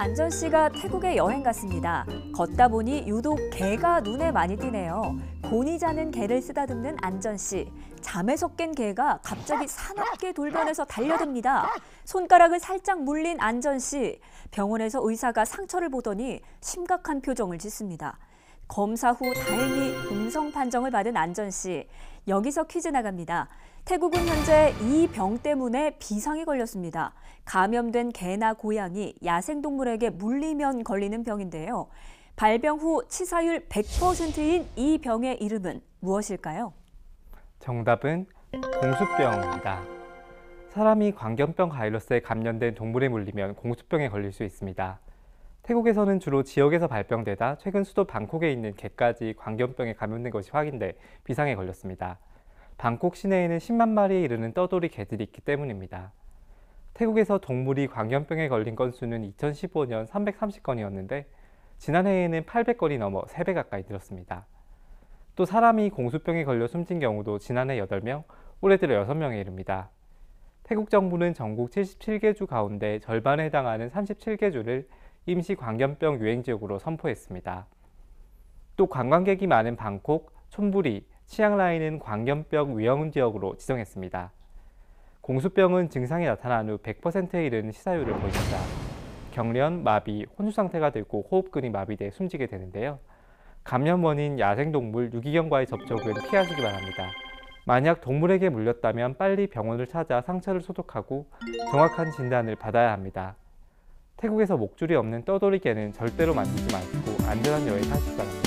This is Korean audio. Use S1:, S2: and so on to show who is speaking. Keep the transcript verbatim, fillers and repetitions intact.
S1: 안전 씨가 태국에 여행 갔습니다. 걷다 보니 유독 개가 눈에 많이 띄네요. 곤히 자는 개를 쓰다듬는 안전 씨. 잠에서 깬 개가 갑자기 사납게 돌변해서 달려듭니다. 손가락을 살짝 물린 안전 씨. 병원에서 의사가 상처를 보더니 심각한 표정을 짓습니다. 검사 후 다행히 음성 판정을 받은 안전 씨. 여기서 퀴즈 나갑니다. 태국은 현재 이 병 때문에 비상이 걸렸습니다. 감염된 개나 고양이, 야생동물에게 물리면 걸리는 병인데요. 발병 후 치사율 백 퍼센트인 이 병의 이름은 무엇일까요?
S2: 정답은 공수병입니다. 사람이 광견병 바이러스에 감염된 동물에 물리면 공수병에 걸릴 수 있습니다. 태국에서는 주로 지역에서 발병되다 최근 수도 방콕에 있는 개까지 광견병에 감염된 것이 확인돼 비상에 걸렸습니다. 방콕 시내에는 십만 마리에 이르는 떠돌이 개들이 있기 때문입니다. 태국에서 동물이 광견병에 걸린 건수는 이천십오 년 삼백삼십 건이었는데 지난해에는 팔백 건이 넘어 세 배 가까이 늘었습니다. 또 사람이 공수병에 걸려 숨진 경우도 지난해 여덟 명, 올해 들어 여섯 명에 이릅니다. 태국 정부는 전국 칠십칠 개 주 가운데 절반에 해당하는 삼십칠 개 주를 임시 광견병 유행지역으로 선포했습니다. 또 관광객이 많은 방콕, 촌부리, 치앙라이는 광견병 위험지역으로 지정했습니다. 공수병은 증상이 나타난 후 백 퍼센트에 이르는 치사율을 보입니다. 경련, 마비, 혼수 상태가 들고 호흡근이 마비돼 숨지게 되는데요. 감염 원인 야생동물, 유기견과의 접촉은 피하시기 바랍니다. 만약 동물에게 물렸다면 빨리 병원을 찾아 상처를 소독하고 정확한 진단을 받아야 합니다. 태국에서 목줄이 없는 떠돌이 개는 절대로 만지지 마시고 안전한 여행 하시기 바랍니다.